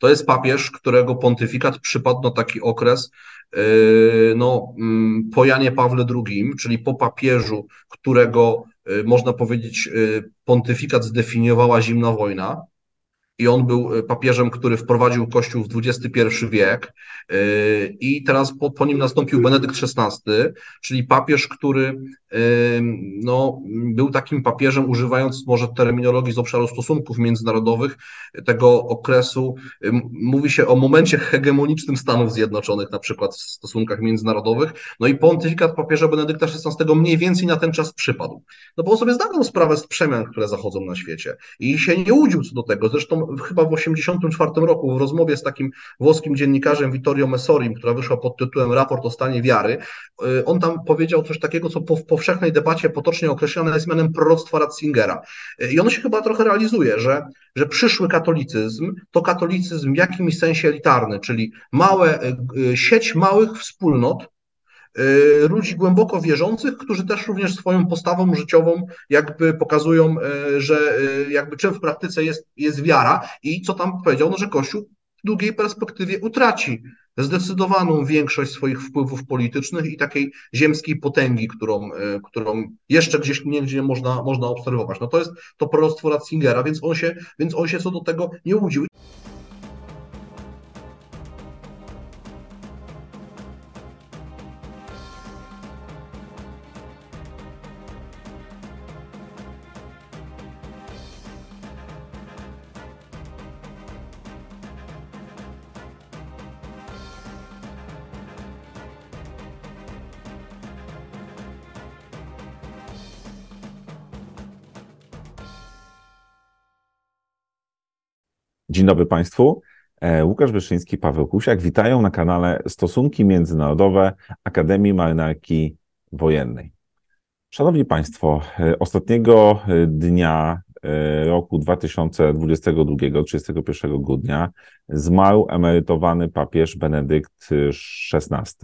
To jest papież, którego pontyfikat przypadł na taki okres po Janie Pawle II, czyli po papieżu, którego można powiedzieć pontyfikat zdefiniowała zimna wojna. I on był papieżem, który wprowadził Kościół w XXI wiek i teraz po nim nastąpił Benedykt XVI, czyli papież, który był takim papieżem, używając może terminologii z obszaru stosunków międzynarodowych, tego okresu, mówi się o momencie hegemonicznym Stanów Zjednoczonych, na przykład w stosunkach międzynarodowych, no i pontyfikat papieża Benedykta XVI mniej więcej na ten czas przypadł. No bo on sobie zdawał sprawę z przemian, które zachodzą na świecie i się nie łudził co do tego. Zresztą chyba w 1984 roku w rozmowie z takim włoskim dziennikarzem Vittorio Messorim, która wyszła pod tytułem Raport o stanie wiary, on tam powiedział coś takiego, co w powszechnej debacie potocznie określane jest mianem proroctwa Ratzingera. I ono się chyba trochę realizuje, że przyszły katolicyzm to katolicyzm w jakimś sensie elitarny, czyli sieć małych wspólnot, ludzi głęboko wierzących, którzy też również swoją postawą życiową jakby pokazują, że jakby czym w praktyce jest wiara i co tam powiedział, no, że Kościół w długiej perspektywie utraci zdecydowaną większość swoich wpływów politycznych i takiej ziemskiej potęgi, którą jeszcze gdzieś niegdzie można obserwować. No to jest to proroctwo Ratzingera, więc on się co do tego nie łudził. Dzień dobry Państwu. Łukasz Wyszyński, Paweł Kusiak. Witają na kanale Stosunki Międzynarodowe Akademii Marynarki Wojennej. Szanowni Państwo, ostatniego dnia roku 2022, 31 grudnia, zmarł emerytowany papież Benedykt XVI.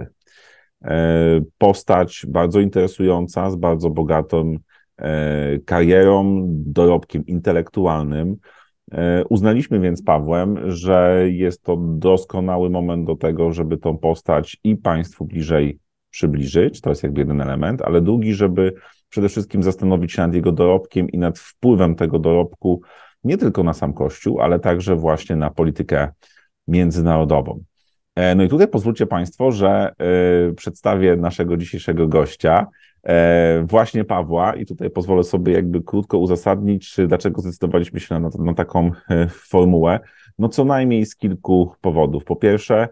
Postać bardzo interesująca, z bardzo bogatą karierą, dorobkiem intelektualnym. Uznaliśmy więc Pawłem, że jest to doskonały moment do tego, żeby tą postać i Państwu bliżej przybliżyć, to jest jakby jeden element, ale drugi, żeby przede wszystkim zastanowić się nad jego dorobkiem i nad wpływem tego dorobku nie tylko na sam Kościół, ale także właśnie na politykę międzynarodową. No i tutaj pozwólcie Państwo, że przedstawię naszego dzisiejszego gościa, właśnie Pawła, i tutaj pozwolę sobie jakby krótko uzasadnić, dlaczego zdecydowaliśmy się na taką formułę. No co najmniej z kilku powodów. Po pierwsze,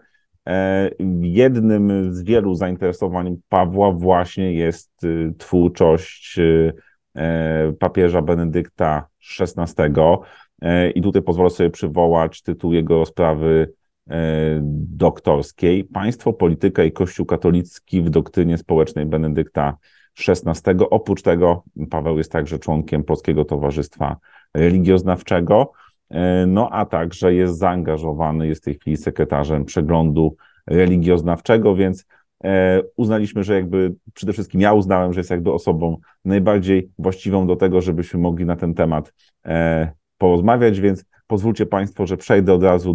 jednym z wielu zainteresowań Pawła właśnie jest twórczość papieża Benedykta XVI i tutaj pozwolę sobie przywołać tytuł jego rozprawy doktorskiej Państwo, polityka i Kościół katolicki w doktrynie społecznej Benedykta XVI. Oprócz tego Paweł jest także członkiem Polskiego Towarzystwa Religioznawczego, no a także jest zaangażowany, jest w tej chwili sekretarzem Przeglądu Religioznawczego, więc uznaliśmy, że jakby przede wszystkim ja uznałem, że jest jakby osobą najbardziej właściwą do tego, żebyśmy mogli na ten temat porozmawiać, więc pozwólcie Państwo, że przejdę od razu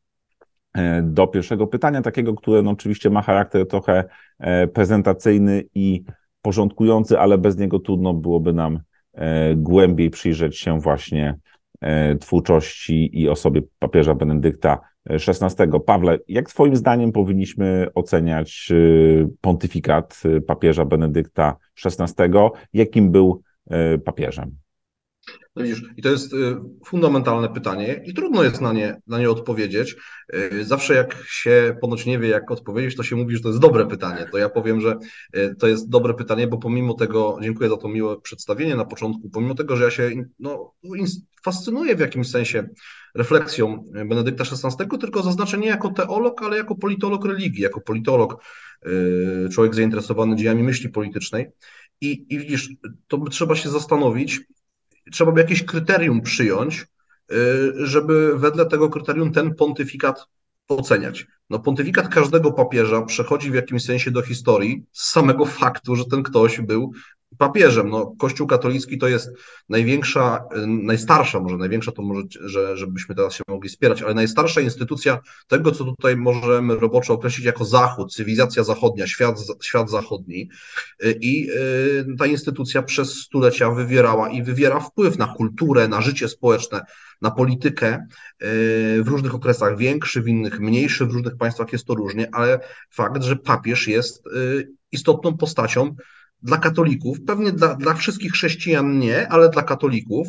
do pierwszego pytania, takiego, które no oczywiście ma charakter trochę prezentacyjny i porządkujący, ale bez niego trudno byłoby nam głębiej przyjrzeć się właśnie twórczości i osobie papieża Benedykta XVI. Pawle, jak Twoim zdaniem powinniśmy oceniać pontyfikat papieża Benedykta XVI? Jakim był papieżem? No widzisz, i to jest fundamentalne pytanie i trudno jest na nie odpowiedzieć. Zawsze jak się ponoć nie wie, jak odpowiedzieć, to się mówi, że to jest dobre pytanie. To ja powiem, że to jest dobre pytanie, bo pomimo tego, dziękuję za to miłe przedstawienie na początku, pomimo tego, że ja się fascynuję w jakimś sensie refleksją Benedykta XVI, tylko zaznaczę nie jako teolog, ale jako politolog religii, jako politolog, człowiek zainteresowany dziejami myśli politycznej. I widzisz, to by trzeba się zastanowić, trzeba by jakieś kryterium przyjąć, żeby wedle tego kryterium ten pontyfikat oceniać. No, pontyfikat każdego papieża przechodzi w jakimś sensie do historii z samego faktu, że ten ktoś był papieżem. No, Kościół katolicki to jest największa, najstarsza, może największa to może, żebyśmy teraz się mogli spierać, ale najstarsza instytucja tego, co tutaj możemy roboczo określić jako Zachód, cywilizacja zachodnia, świat zachodni. I ta instytucja przez stulecia wywierała i wywiera wpływ na kulturę, na życie społeczne, na politykę w różnych okresach większy, w innych mniejszy, w różnych państwach jest to różnie, ale fakt, że papież jest istotną postacią dla katolików, pewnie dla wszystkich chrześcijan nie, ale dla katolików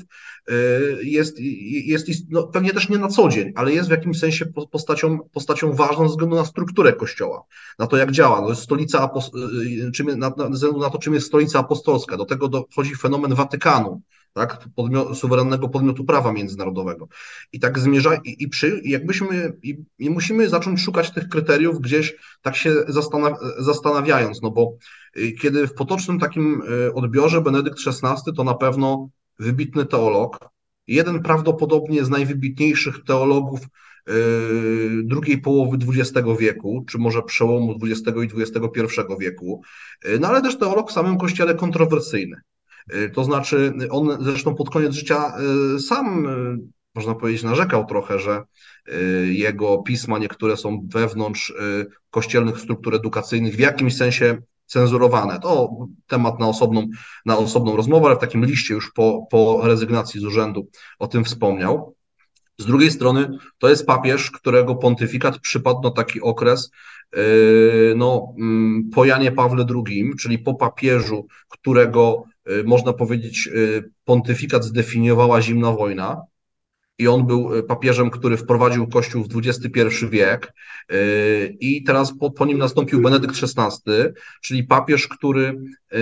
jest no, pewnie też nie na co dzień, ale jest w jakimś sensie postacią ważną ze względu na strukturę Kościoła, na to jak działa. No jest stolica, ze względu na to, czym jest stolica apostolska. Do tego dochodzi fenomen Watykanu, tak, suwerennego podmiotu prawa międzynarodowego. I tak zmierza, i musimy zacząć szukać tych kryteriów gdzieś tak się zastanawiając, no bo kiedy w potocznym takim odbiorze Benedykt XVI to na pewno wybitny teolog, jeden prawdopodobnie z najwybitniejszych teologów drugiej połowy XX wieku, czy może przełomu XX i XXI wieku, no ale też teolog w samym Kościele kontrowersyjny. To znaczy, on zresztą pod koniec życia sam, można powiedzieć, narzekał trochę, że jego pisma niektóre są wewnątrz kościelnych struktur edukacyjnych w jakimś sensie cenzurowane. To temat na osobną rozmowę, ale w takim liście już po rezygnacji z urzędu o tym wspomniał. Z drugiej strony to jest papież, którego pontyfikat przypadł na taki okres no, po Janie Pawle II, czyli po papieżu, którego można powiedzieć pontyfikat zdefiniowała zimna wojna. I on był papieżem, który wprowadził Kościół w XXI wiek i teraz po nim nastąpił Benedykt XVI, czyli papież, który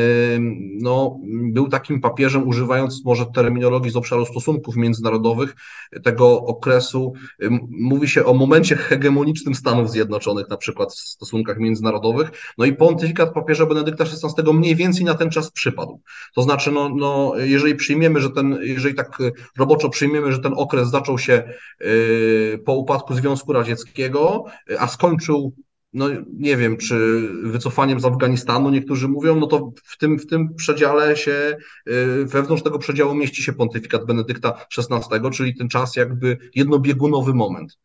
no, był takim papieżem, używając może terminologii z obszaru stosunków międzynarodowych, tego okresu, mówi się o momencie hegemonicznym Stanów Zjednoczonych, na przykład w stosunkach międzynarodowych, no i pontyfikat papieża Benedykta XVI mniej więcej na ten czas przypadł. To znaczy, jeżeli przyjmiemy, jeżeli tak roboczo przyjmiemy, że ten okres zaczął się po upadku Związku Radzieckiego, a skończył, no nie wiem, czy wycofaniem z Afganistanu, niektórzy mówią, no to w tym przedziale wewnątrz tego przedziału mieści się pontyfikat Benedykta XVI, czyli ten czas jakby jednobiegunowy moment.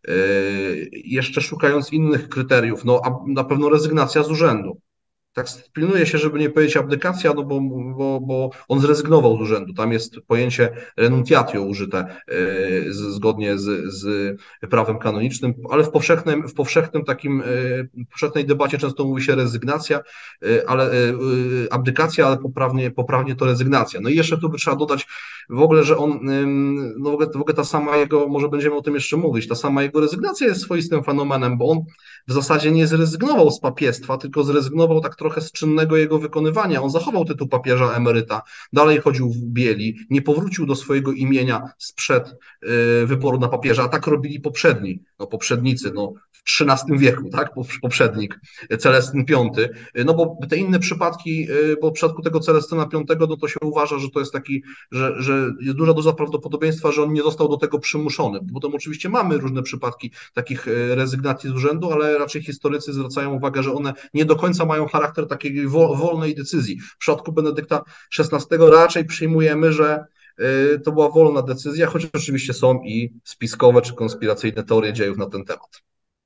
Jeszcze szukając innych kryteriów, no a na pewno rezygnacja z urzędu. Tak pilnuje się, żeby nie powiedzieć abdykacja, no bo on zrezygnował z urzędu. Tam jest pojęcie renunciatio użyte zgodnie z prawem kanonicznym, ale w powszechnej debacie często mówi się rezygnacja, ale abdykacja, ale poprawnie to rezygnacja. No i jeszcze tu by trzeba dodać w ogóle, że on, no w ogóle ta sama jego, może będziemy o tym jeszcze mówić, ta sama jego rezygnacja jest swoistym fenomenem, bo on w zasadzie nie zrezygnował z papiestwa, tylko zrezygnował tak trochę z czynnego jego wykonywania. On zachował tytuł papieża emeryta, dalej chodził w bieli, nie powrócił do swojego imienia sprzed wyboru na papieża, a tak robili poprzednicy, w XIII wieku, tak, poprzednik, Celestyn V, no bo te inne przypadki, bo w przypadku tego Celestyna V, no to się uważa, że to jest taki, że jest duża prawdopodobieństwa, że on nie został do tego przymuszony. Potem oczywiście mamy różne przypadki takich rezygnacji z urzędu, ale raczej historycy zwracają uwagę, że one nie do końca mają charakter takiej wolnej decyzji. W przypadku Benedykta XVI raczej przyjmujemy, że to była wolna decyzja, choć oczywiście są i spiskowe czy konspiracyjne teorie dziejów na ten temat.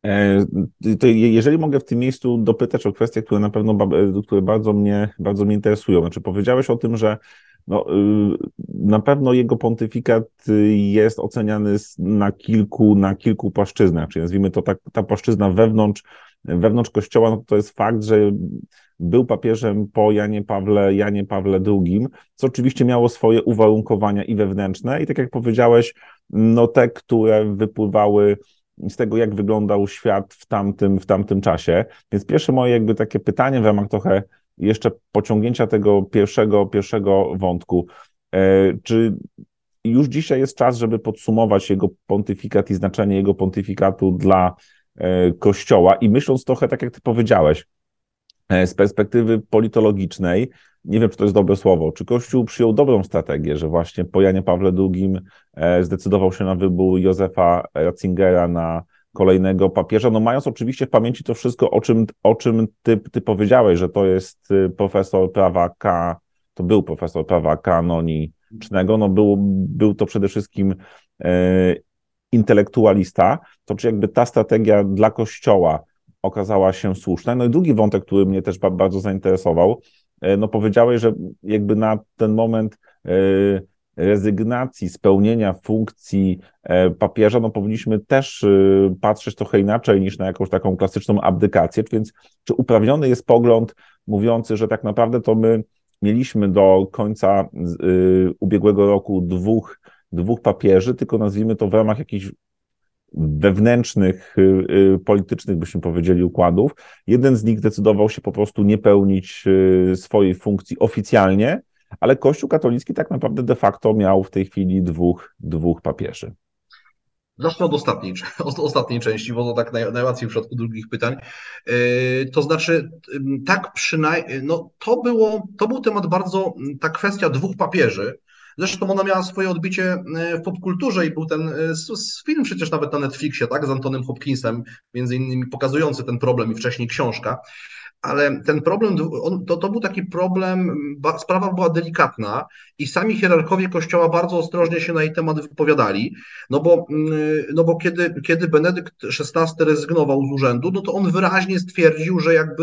To jeżeli mogę w tym miejscu dopytać o kwestie, które na pewno które bardzo mnie interesują. Znaczy powiedziałeś o tym, że no, na pewno jego pontyfikat jest oceniany na kilku płaszczyznach, czyli nazwijmy to tak, ta płaszczyzna wewnątrz Kościoła, no to jest fakt, że był papieżem po Janie Pawle II, co oczywiście miało swoje uwarunkowania i wewnętrzne, i tak jak powiedziałeś, no te, które wypływały z tego, jak wyglądał świat w tamtym czasie. Więc pierwsze moje jakby takie pytanie w ramach trochę jeszcze pociągnięcia tego pierwszego wątku. Czy już dzisiaj jest czas, żeby podsumować jego pontyfikat i znaczenie jego pontyfikatu dla Kościoła? I myśląc trochę tak, jak ty powiedziałeś, z perspektywy politologicznej, nie wiem, czy to jest dobre słowo, czy Kościół przyjął dobrą strategię, że właśnie po Janie Pawle II zdecydował się na wybór Józefa Ratzingera na kolejnego papieża, no mając oczywiście w pamięci to wszystko, o czym ty powiedziałeś, że to jest profesor prawa to był profesor prawa kanonicznego, no był to przede wszystkim intelektualista, to czy jakby ta strategia dla Kościoła okazała się słuszna? No i drugi wątek, który mnie też bardzo zainteresował, no powiedziałeś, że jakby na ten moment rezygnacji, spełnienia funkcji papieża, no powinniśmy też patrzeć trochę inaczej niż na jakąś taką klasyczną abdykację, więc czy uprawniony jest pogląd mówiący, że tak naprawdę to my mieliśmy do końca ubiegłego roku dwóch papieży, tylko nazwijmy to w ramach jakichś wewnętrznych, politycznych, byśmy powiedzieli, układów. Jeden z nich decydował się po prostu nie pełnić swojej funkcji oficjalnie, ale Kościół katolicki tak naprawdę de facto miał w tej chwili dwóch papieży. Zacznę od ostatniej części, bo to tak najłatwiej w przypadku drugich pytań. To znaczy, tak przynajmniej, no to był temat bardzo, ta kwestia dwóch papieży. Zresztą ona miała swoje odbicie w popkulturze i był ten film przecież nawet na Netflixie, tak, z Antonym Hopkinsem, między innymi pokazujący ten problem i wcześniej książka. Ale ten problem, to był taki problem, sprawa była delikatna i sami hierarchowie Kościoła bardzo ostrożnie się na jej temat wypowiadali, no bo kiedy Benedykt XVI rezygnował z urzędu, no to on wyraźnie stwierdził,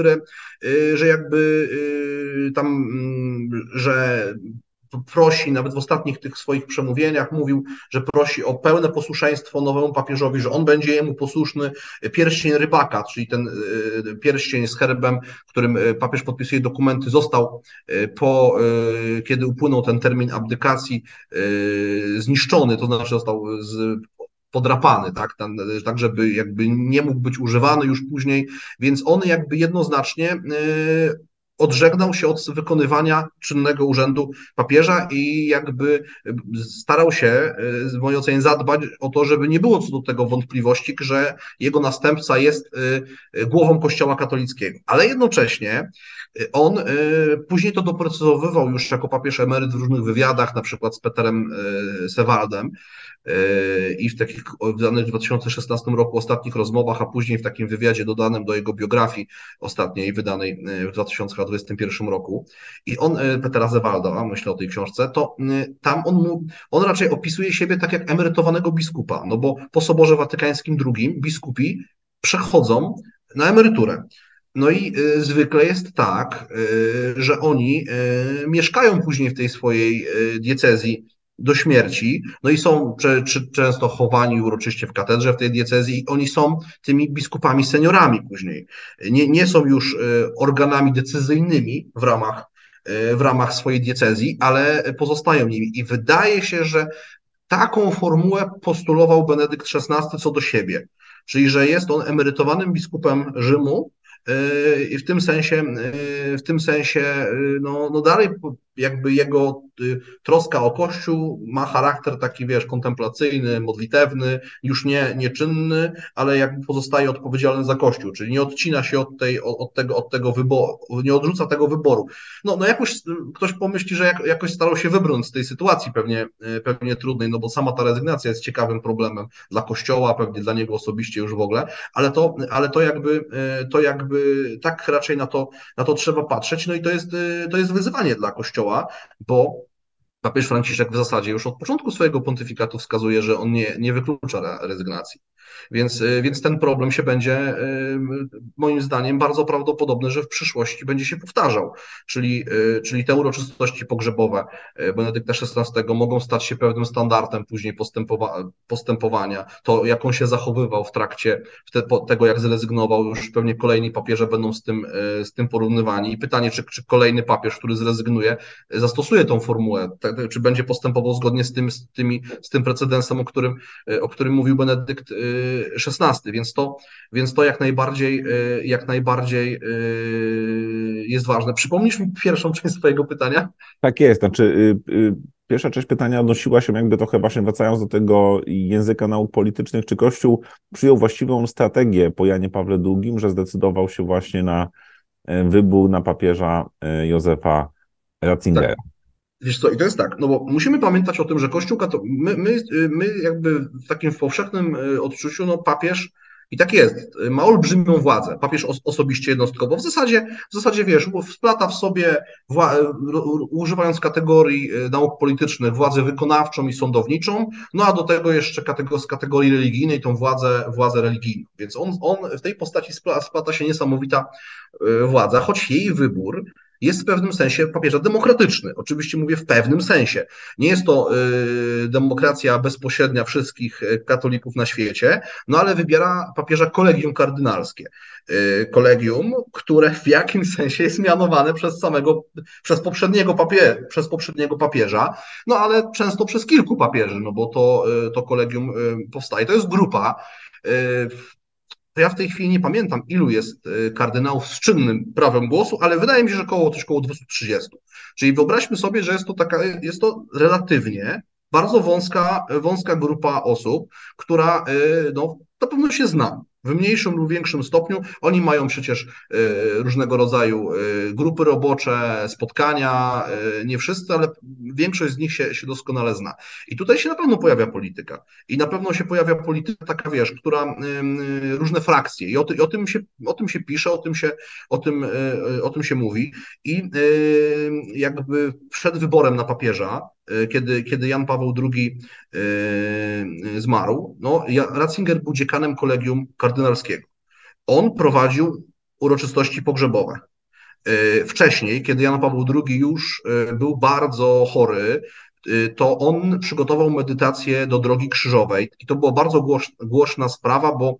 że prosi, nawet w ostatnich tych swoich przemówieniach mówił, że prosi o pełne posłuszeństwo nowemu papieżowi, że on będzie jemu posłuszny. Pierścień rybaka, czyli ten pierścień z herbem, którym papież podpisuje dokumenty, został kiedy upłynął ten termin abdykacji, zniszczony, to znaczy został podrapany, tak, żeby jakby nie mógł być używany już później, więc on jakby jednoznacznie odżegnał się od wykonywania czynnego urzędu papieża i jakby starał się, w mojej ocenie, zadbać o to, żeby nie było co do tego wątpliwości, że jego następca jest głową Kościoła katolickiego. Ale jednocześnie on później to doprecyzowywał już jako papież emeryt w różnych wywiadach, na przykład z Peterem Sewaldem i w takich wydanych w 2016 roku ostatnich rozmowach, a później w takim wywiadzie dodanym do jego biografii ostatniej, wydanej w 2021 roku. I on, Petera Sewalda, myślę o tej książce, to tam on raczej opisuje siebie tak jak emerytowanego biskupa, no bo po Soborze Watykańskim II biskupi przechodzą na emeryturę. No i zwykle jest tak, że oni mieszkają później w tej swojej diecezji do śmierci, no i są często chowani uroczyście w katedrze w tej diecezji i oni są tymi biskupami seniorami później. Nie są już organami decyzyjnymi w ramach swojej diecezji, ale pozostają nimi. I wydaje się, że taką formułę postulował Benedykt XVI co do siebie, czyli że jest on emerytowanym biskupem Rzymu, i w tym sensie no dalej jakby jego troska o Kościół ma charakter taki, wiesz, kontemplacyjny, modlitewny, już nieczynny, ale jakby pozostaje odpowiedzialny za Kościół, czyli nie odcina się od tego wyboru, nie odrzuca tego wyboru. No jakoś ktoś pomyśli, że jakoś starał się wybrnąć z tej sytuacji pewnie trudnej, no bo sama ta rezygnacja jest ciekawym problemem dla Kościoła, pewnie dla niego osobiście już w ogóle, ale to jakby tak raczej na to trzeba patrzeć, no i to jest wyzwanie dla Kościoła, bo papież Franciszek w zasadzie już od początku swojego pontyfikatu wskazuje, że on nie wyklucza rezygnacji. Więc ten problem się będzie, moim zdaniem, bardzo prawdopodobne, że w przyszłości będzie się powtarzał. Czyli te uroczystości pogrzebowe Benedykta XVI mogą stać się pewnym standardem później postępowania. To, jak on się zachowywał w trakcie tego, jak zrezygnował, już pewnie kolejni papieże będą z tym porównywani. I pytanie, czy kolejny papież, który zrezygnuje, zastosuje tą formułę, czy będzie postępował zgodnie z tym precedensem, o którym mówił Benedykt XVI, więc to jak najbardziej jest ważne. Przypomnisz mi pierwszą część swojego pytania? Tak jest, znaczy pierwsza część pytania odnosiła się jakby trochę właśnie wracając do tego języka nauk politycznych, czy Kościół przyjął właściwą strategię po Janie Pawle II, że zdecydował się właśnie na wybór na papieża Józefa Ratzingera. Tak. Wiesz co, i to jest tak, no bo musimy pamiętać o tym, że Kościół katolicki, my jakby w takim powszechnym odczuciu, no papież I tak jest, ma olbrzymią władzę. Papież osobiście jednostkowo. W zasadzie wiesz, splata w sobie, używając kategorii nauk politycznych, władzę wykonawczą i sądowniczą, no a do tego jeszcze z kategorii religijnej tą władzę religijną. Więc on w tej postaci splata się niesamowita władza, choć jej wybór jest w pewnym sensie papieża demokratyczny. Oczywiście mówię w pewnym sensie. Nie jest to demokracja bezpośrednia wszystkich katolików na świecie, no ale wybiera papieża kolegium kardynalskie. Kolegium, które w jakimś sensie jest mianowane przez poprzedniego papieża, no ale często przez kilku papieży, no bo to kolegium powstaje. To jest grupa. To ja w tej chwili nie pamiętam, ilu jest kardynałów z czynnym prawem głosu, ale wydaje mi się, że coś koło 230. Czyli wyobraźmy sobie, że jest to relatywnie bardzo wąska grupa osób, która no, na pewno się zna. W mniejszym lub większym stopniu. Oni mają przecież różnego rodzaju grupy robocze, spotkania, nie wszyscy, ale większość z nich się doskonale zna. I tutaj się na pewno pojawia polityka. I na pewno się pojawia polityka taka, wiesz, która różne frakcje. I o tym się pisze, o tym się mówi. I jakby przed wyborem na papieża, kiedy Jan Paweł II zmarł, no, Ratzinger był dziekanem kolegium kardynalskiego. On prowadził uroczystości pogrzebowe. Wcześniej, kiedy Jan Paweł II już był bardzo chory, to on przygotował medytację do Drogi Krzyżowej i to była bardzo głośna sprawa, bo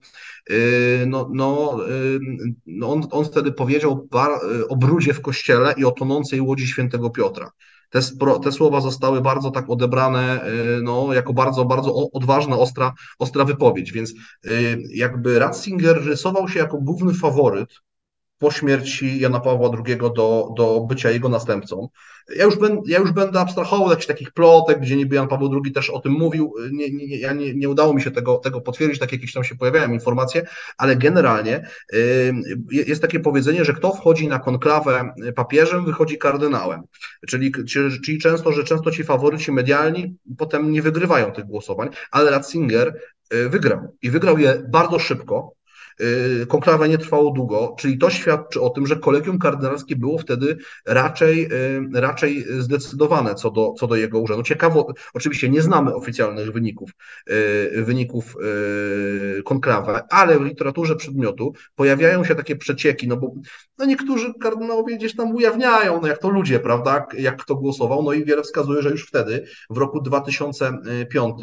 on wtedy powiedział o brudzie w kościele i o tonącej łodzi świętego Piotra. Te słowa zostały bardzo tak odebrane no, jako bardzo, bardzo odważna, ostra wypowiedź, więc jakby Ratzinger rysował się jako główny faworyt po śmierci Jana Pawła II do bycia jego następcą. Ja już będę abstrahował jakichś takich plotek, gdzie niby Jan Paweł II też o tym mówił. Nie udało mi się tego potwierdzić, tak jakieś tam się pojawiają informacje, ale generalnie jest takie powiedzenie, że kto wchodzi na konklawę papieżem, wychodzi kardynałem. Czyli często ci faworyci medialni potem nie wygrywają tych głosowań, ale Ratzinger wygrał i wygrał je bardzo szybko. Konklawa nie trwało długo, czyli to świadczy o tym, że kolegium kardynalskie było wtedy raczej zdecydowane co do jego urzędu. Ciekawo, oczywiście nie znamy oficjalnych wyników konklawy, ale w literaturze przedmiotu pojawiają się takie przecieki, no bo no niektórzy kardynałowie gdzieś tam ujawniają, no jak to ludzie, prawda, jak kto głosował, no i wiele wskazuje, że już wtedy, w roku 2005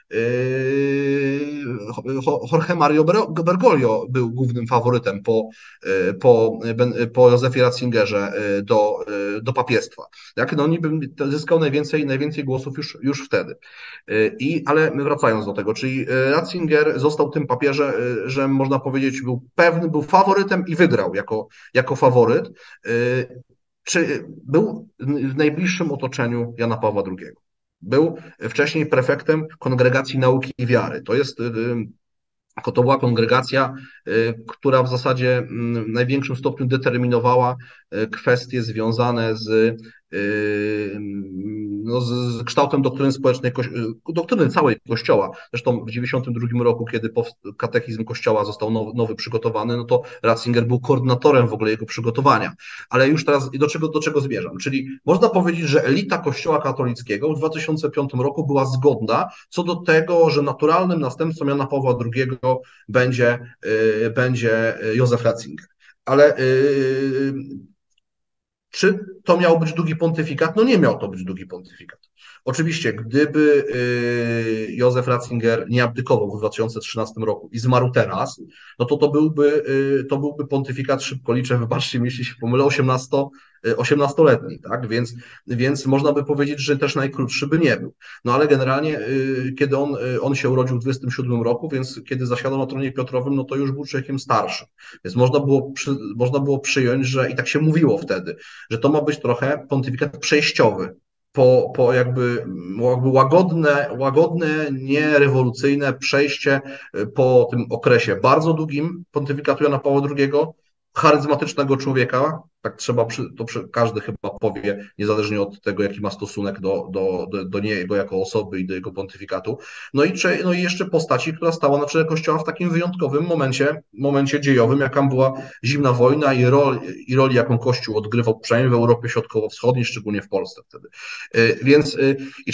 Jorge Mario Bergoglio był głównym faworytem po Józefie Ratzingerze do papiestwa. Tak? No, on zyskał najwięcej głosów już wtedy. Ale wracając do tego, czyli Ratzinger został tym papieżem, można powiedzieć, był faworytem i wygrał jako faworyt. Czy był w najbliższym otoczeniu Jana Pawła II? Był wcześniej prefektem Kongregacji Nauki i Wiary. To była kongregacja, która w zasadzie w największym stopniu determinowała kwestie związane z kształtem doktryny społecznej, doktryny całej Kościoła. Zresztą w 1992 roku, kiedy katechizm Kościoła został nowy przygotowany, no to Ratzinger był koordynatorem w ogóle jego przygotowania. Ale już teraz do czego zmierzam? Czyli można powiedzieć, że elita Kościoła katolickiego w 2005 roku była zgodna co do tego, że naturalnym następcą Jana Pawła II będzie Józef Ratzinger. Ale czy to miał być długi pontyfikat? No nie miał to być długi pontyfikat. Oczywiście, gdyby Józef Ratzinger nie abdykował w 2013 roku i zmarł teraz, no to byłby pontyfikat, szybko liczę, wybaczcie mi, jeśli się pomylę, 18-letni, tak? Więc można by powiedzieć, że też najkrótszy by nie był. No ale generalnie, kiedy on się urodził w 27 roku, więc kiedy zasiadał na tronie Piotrowym, no to już był człowiekiem starszym. Więc można było przyjąć, że i tak się mówiło wtedy, że to ma być trochę pontyfikat przejściowy. Po jakby łagodne, nierewolucyjne przejście po tym okresie bardzo długim pontyfikatu Jana Pawła II, charyzmatycznego człowieka, tak trzeba, każdy chyba powie, niezależnie od tego, jaki ma stosunek do niego jako osoby i do jego pontyfikatu. No i jeszcze postaci, która stała na czele Kościoła w takim wyjątkowym momencie dziejowym, jaką była zimna wojna i roli, jaką Kościół odgrywał przynajmniej w Europie Środkowo-Wschodniej, szczególnie w Polsce wtedy. Więc i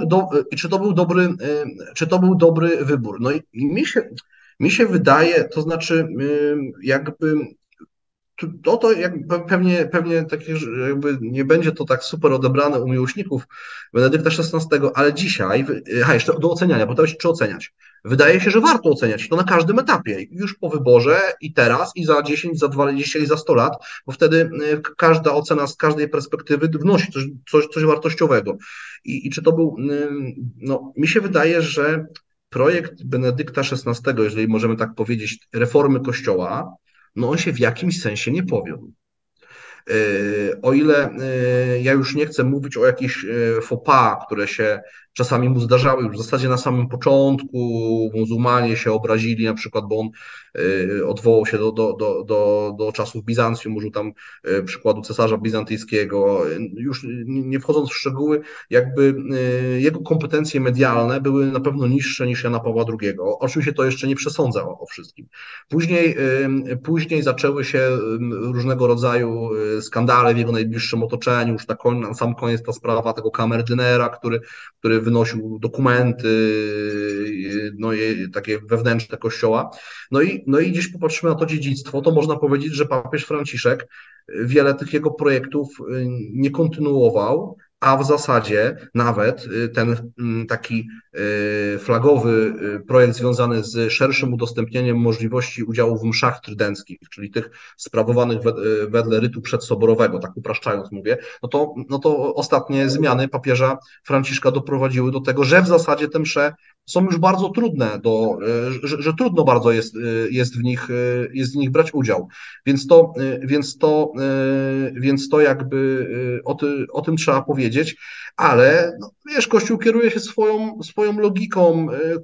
czy to był dobry wybór? No i mi się wydaje, to znaczy jakby to jakby pewnie takie, jakby nie będzie to tak super odebrane u miłośników Benedykta XVI, ale dzisiaj, jeszcze do oceniania, bo to jest czy oceniać. Wydaje się, że warto oceniać to na każdym etapie, już po wyborze i teraz, i za 10, za 20 i za 100 lat, bo wtedy każda ocena z każdej perspektywy wnosi coś wartościowego. I czy to był, no mi się wydaje, że projekt Benedykta XVI, jeżeli możemy tak powiedzieć, reformy Kościoła, no on się w jakimś sensie nie powiódł. O ile ja już nie chcę mówić o jakichś faux pas, które się czasami mu zdarzały już w zasadzie na samym początku, muzułmanie się obrazili na przykład, bo on odwołał się do czasów Bizancjum, użył tam przykładu cesarza bizantyjskiego. Już nie wchodząc w szczegóły, jakby jego kompetencje medialne były na pewno niższe niż Jana Pawła II. Oczywiście to jeszcze nie przesądza o wszystkim. Później zaczęły się różnego rodzaju skandale w jego najbliższym otoczeniu, już na sam koniec ta sprawa tego kamerdynera, który wynosił dokumenty, no i takie wewnętrzne kościoła. No i gdzieś popatrzymy na to dziedzictwo, to można powiedzieć, że papież Franciszek wiele tych jego projektów nie kontynuował, a w zasadzie nawet ten taki flagowy projekt związany z szerszym udostępnieniem możliwości udziału w mszach trydenckich, czyli tych sprawowanych wedle rytu przedsoborowego, tak upraszczając mówię, no to ostatnie zmiany papieża Franciszka doprowadziły do tego, że w zasadzie te msze są już bardzo trudne, że trudno bardzo jest w nich brać udział. Więc to jakby o tym trzeba powiedzieć, ale no, wiesz, Kościół kieruje się swoją logiką,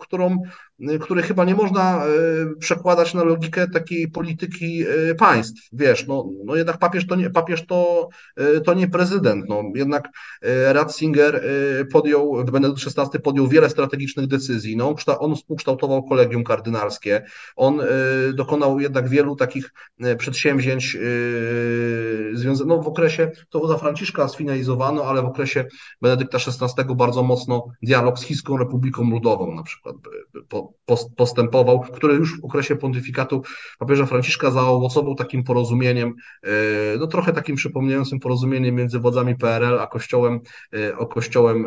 której chyba nie można przekładać na logikę takiej polityki państw. Wiesz, no jednak papież to nie prezydent. No, jednak Ratzinger Benedykt XVI podjął wiele strategicznych decyzji. No, on współkształtował kolegium kardynalskie. On dokonał jednak wielu takich przedsięwzięć związanych, no w okresie, to za Franciszka sfinalizowano, ale w okresie Benedykta XVI bardzo mocno dialog z Chińską Republiką Ludową na przykład postępował, który już w okresie pontyfikatu papieża Franciszka zaowocował takim porozumieniem, no trochę takim przypominającym porozumienie między wodzami PRL a kościołem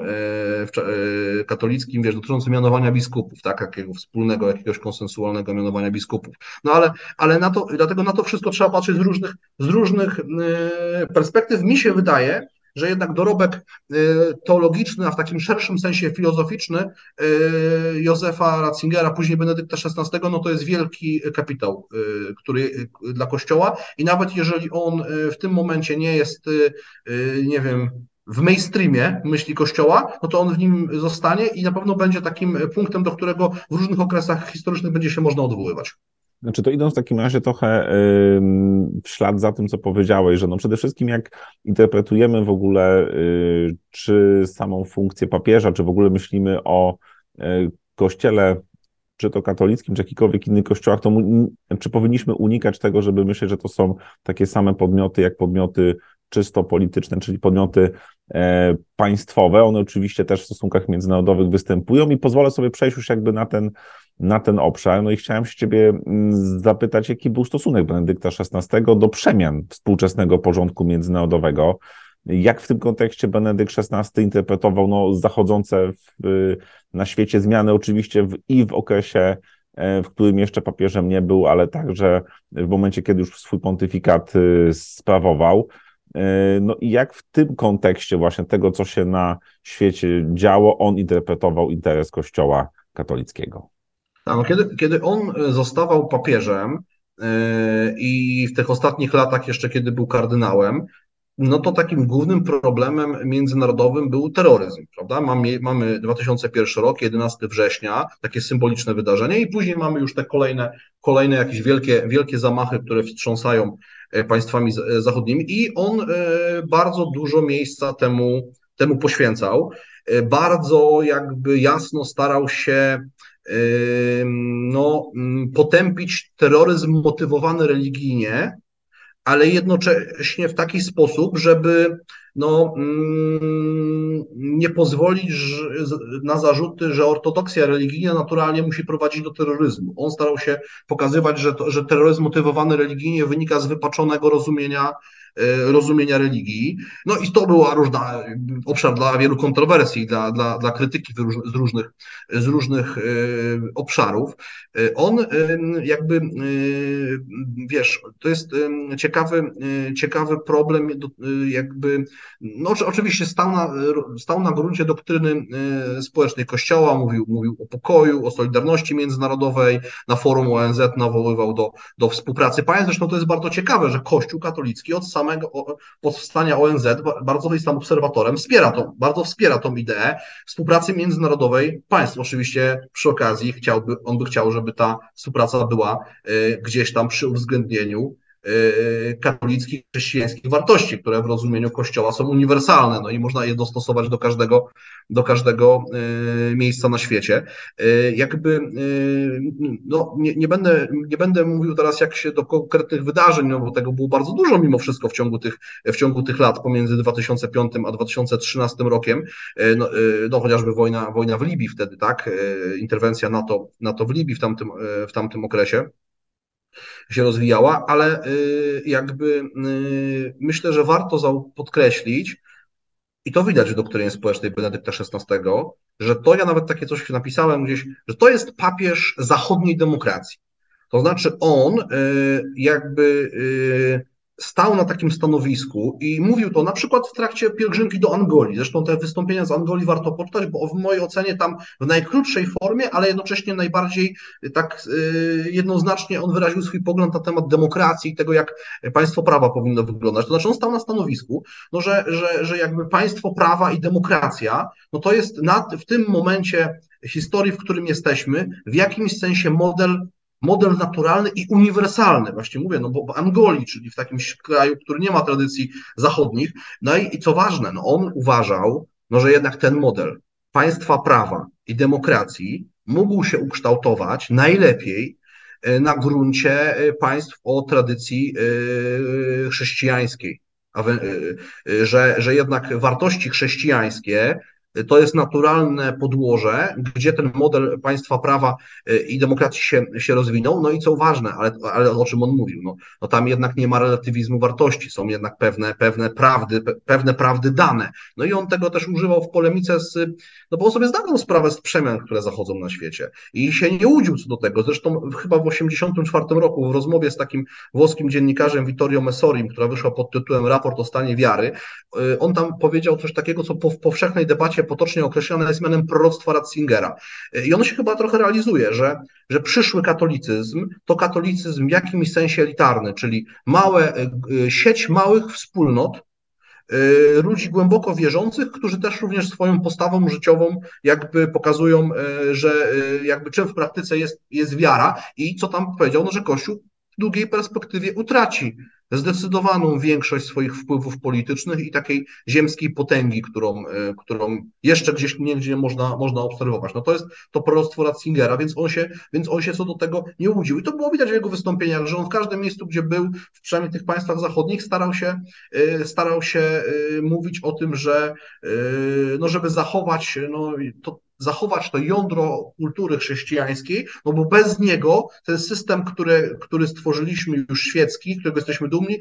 katolickim, wiesz, dotyczącym mianowania biskupów, tak, jakiego wspólnego, jakiegoś konsensualnego mianowania biskupów. No ale dlatego na to wszystko trzeba patrzeć z różnych perspektyw. Mi się wydaje, że jednak dorobek teologiczny, a w takim szerszym sensie filozoficzny Józefa Ratzingera, później Benedykta XVI, no to jest wielki kapitał, który dla Kościoła i nawet jeżeli on w tym momencie nie jest, nie wiem, w mainstreamie myśli Kościoła, no to on w nim zostanie i na pewno będzie takim punktem, do którego w różnych okresach historycznych będzie się można odwoływać. Znaczy to idąc w takim razie trochę w ślad za tym, co powiedziałeś, że no przede wszystkim jak interpretujemy w ogóle czy samą funkcję papieża, czy w ogóle myślimy o kościele, czy to katolickim, czy jakikolwiek innych kościołach, to czy powinniśmy unikać tego, żeby myśleć, że to są takie same podmioty, jak podmioty czysto polityczne, czyli podmioty państwowe. One oczywiście też w stosunkach międzynarodowych występują i pozwolę sobie przejść już jakby na ten obszar. No i chciałem się ciebie zapytać, jaki był stosunek Benedykta XVI do przemian współczesnego porządku międzynarodowego. Jak w tym kontekście Benedykt XVI interpretował no, zachodzące na świecie zmiany, oczywiście i w okresie, w którym jeszcze papieżem nie był, ale także w momencie, kiedy już swój pontyfikat sprawował. No i jak w tym kontekście właśnie tego, co się na świecie działo, on interpretował interes Kościoła katolickiego? No, kiedy on zostawał papieżem i w tych ostatnich latach jeszcze, kiedy był kardynałem, no to takim głównym problemem międzynarodowym był terroryzm, prawda? Mamy 2001 rok, 11 września, takie symboliczne wydarzenie i później mamy już te kolejne jakieś wielkie zamachy, które wstrząsają państwami zachodnimi i on bardzo dużo miejsca temu poświęcał. Bardzo jakby jasno starał się potępić terroryzm motywowany religijnie, ale jednocześnie w taki sposób, żeby nie pozwolić na zarzuty, że ortodoksja religijna naturalnie musi prowadzić do terroryzmu. On starał się pokazywać, że terroryzm motywowany religijnie wynika z wypaczonego rozumienia religii. No i to była obszar dla wielu kontrowersji, dla krytyki z różnych obszarów. On jakby, wiesz, to jest ciekawy problem, jakby, no oczywiście stał na gruncie doktryny społecznej Kościoła, mówił o pokoju, o solidarności międzynarodowej, na forum ONZ nawoływał do współpracy państw. Zresztą to jest bardzo ciekawe, że Kościół katolicki od samego powstania ONZ, bardzo jest tam obserwatorem, bardzo wspiera tą ideę współpracy międzynarodowej państw. Oczywiście przy okazji on by chciał, żeby ta współpraca była gdzieś tam przy uwzględnieniu katolickich, chrześcijańskich wartości, które w rozumieniu Kościoła są uniwersalne, no i można je dostosować do każdego miejsca na świecie. Jakby, no nie będę mówił teraz jak się do konkretnych wydarzeń, no bo tego było bardzo dużo mimo wszystko w ciągu tych lat pomiędzy 2005 a 2013 rokiem, no chociażby wojna w Libii wtedy, tak, interwencja NATO w Libii w tamtym okresie się rozwijała, ale jakby myślę, że warto podkreślić, i to widać w doktrynie społecznej Benedykta XVI, że to, ja nawet takie coś napisałem gdzieś, że to jest papież zachodniej demokracji. To znaczy on jakby stał na takim stanowisku i mówił to na przykład w trakcie pielgrzymki do Angolii. Zresztą te wystąpienia z Angolii warto poczytać, bo w mojej ocenie tam w najkrótszej formie, ale jednocześnie najbardziej tak jednoznacznie on wyraził swój pogląd na temat demokracji i tego, jak państwo prawa powinno wyglądać. To znaczy on stał na stanowisku, no, że jakby państwo prawa i demokracja, no to jest w tym momencie historii, w którym jesteśmy, w jakimś sensie model naturalny i uniwersalny, właśnie mówię, no bo w Angolii, czyli w takim kraju, który nie ma tradycji zachodnich, no i co ważne, no on uważał, no, że jednak ten model państwa prawa i demokracji mógł się ukształtować najlepiej na gruncie państw o tradycji chrześcijańskiej, że jednak wartości chrześcijańskie to jest naturalne podłoże, gdzie ten model państwa prawa i demokracji się rozwinął. No i co ważne, ale o czym on mówił, no tam jednak nie ma relatywizmu wartości, są jednak pewne prawdy dane. No i on tego też używał w polemice no bo on sobie zdawał sprawę z przemian, które zachodzą na świecie i się nie łudził co do tego. Zresztą chyba w 1984 roku w rozmowie z takim włoskim dziennikarzem Vittorio Messorim, która wyszła pod tytułem Raport o stanie wiary, on tam powiedział coś takiego, co w powszechnej debacie potocznie określane jest mianem proroctwa Ratzingera. I ono się chyba trochę realizuje, że przyszły katolicyzm to katolicyzm w jakimś sensie elitarny, czyli sieć małych wspólnot ludzi głęboko wierzących, którzy też również swoją postawą życiową jakby pokazują, że jakby czym w praktyce jest wiara i co tam powiedział, no, że Kościół w długiej perspektywie utraci zdecydowaną większość swoich wpływów politycznych i takiej ziemskiej potęgi, którą jeszcze gdzieś niegdzie można obserwować. No to jest to proroctwo Ratzingera, więc on się co do tego nie łudził. I to było widać w jego wystąpieniach, że on w każdym miejscu, gdzie był, przynajmniej w tych państwach zachodnich, starał się mówić o tym, że no żeby zachować to jądro kultury chrześcijańskiej, no bo bez niego ten system, który stworzyliśmy już świecki, którego jesteśmy dumni,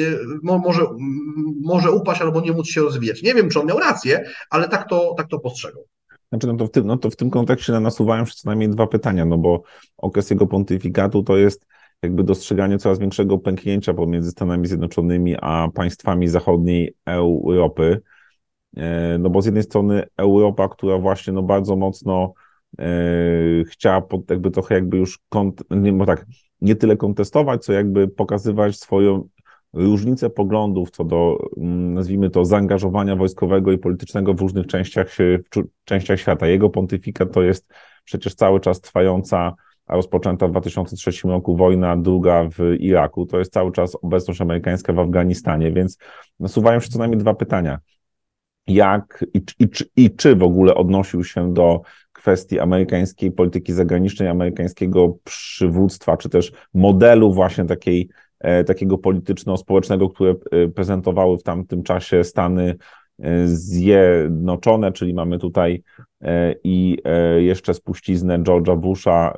może upaść albo nie móc się rozwijać. Nie wiem, czy on miał rację, ale tak to postrzegał. Znaczy, no to w tym kontekście nasuwają się co najmniej dwa pytania, no bo okres jego pontyfikatu to jest jakby dostrzeganie coraz większego pęknięcia pomiędzy Stanami Zjednoczonymi a państwami zachodniej Europy. No bo z jednej strony Europa, która właśnie no bardzo mocno chciała jakby trochę jakby już nie tyle kontestować, co jakby pokazywać swoją różnicę poglądów co do, nazwijmy to, zaangażowania wojskowego i politycznego w różnych częściach świata. Jego pontyfikat to jest przecież cały czas trwająca a rozpoczęta w 2003 roku wojna, druga w Iraku, to jest cały czas obecność amerykańska w Afganistanie, więc nasuwają się co najmniej dwa pytania. Jak i czy w ogóle odnosił się do kwestii amerykańskiej polityki zagranicznej, amerykańskiego przywództwa, czy też modelu właśnie takiego polityczno-społecznego, które prezentowały w tamtym czasie Stany Zjednoczone, czyli mamy tutaj i jeszcze spuściznę George'a Busha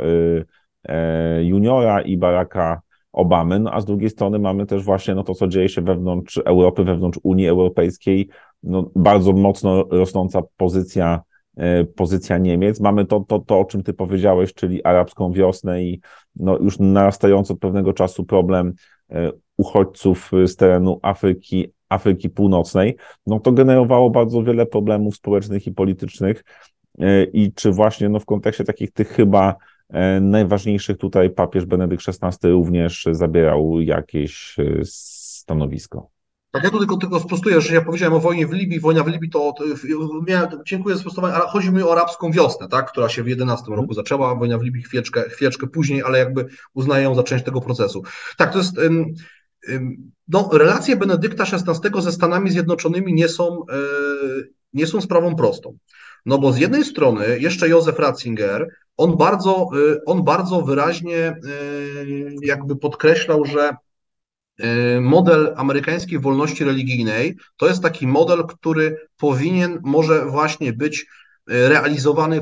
juniora i Baracka Obamy, no a z drugiej strony mamy też właśnie to, co dzieje się wewnątrz Europy, wewnątrz Unii Europejskiej, bardzo mocno rosnąca pozycja Niemiec. Mamy to, o czym ty powiedziałeś, czyli arabską wiosnę i już narastający od pewnego czasu problem uchodźców z terenu Afryki Północnej. To generowało bardzo wiele problemów społecznych i politycznych i czy właśnie w kontekście tych chyba najważniejszych tutaj papież Benedykt XVI również zabierał jakieś stanowisko? Tak, ja tu tylko sprostuję, że ja powiedziałem o wojnie w Libii. Wojna w Libii dziękuję za sprostowanie, ale chodzi mi o arabską wiosnę, tak, która się w 11 roku zaczęła. Wojna w Libii chwileczkę później, ale jakby uznaję ją za część tego procesu. Tak, to jest... relacje Benedykta XVI ze Stanami Zjednoczonymi nie są sprawą prostą. Bo z jednej strony jeszcze Józef Ratzinger, on bardzo wyraźnie jakby podkreślał, że model amerykańskiej wolności religijnej to jest taki model, który może właśnie być realizowany